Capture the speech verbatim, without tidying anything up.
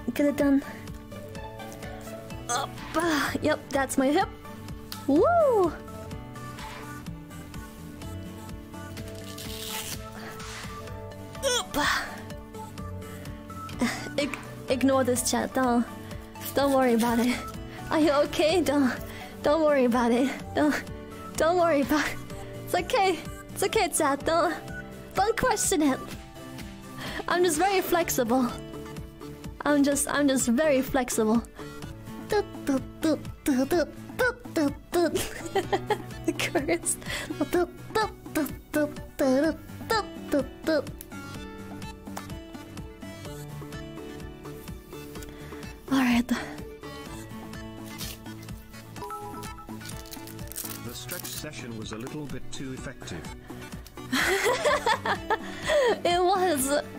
get it done. Up. Uh, yep, that's my hip. Woo! Ig ignore this chat. Don't don't worry about it. Are you okay? Don't don't worry about it. Don't don't worry about it. It's okay. It's okay, chat. Don't don't question it. I'm just very flexible. I'm just I'm just very flexible. The chorus. Alright. The stretch session was a little bit too effective. It was.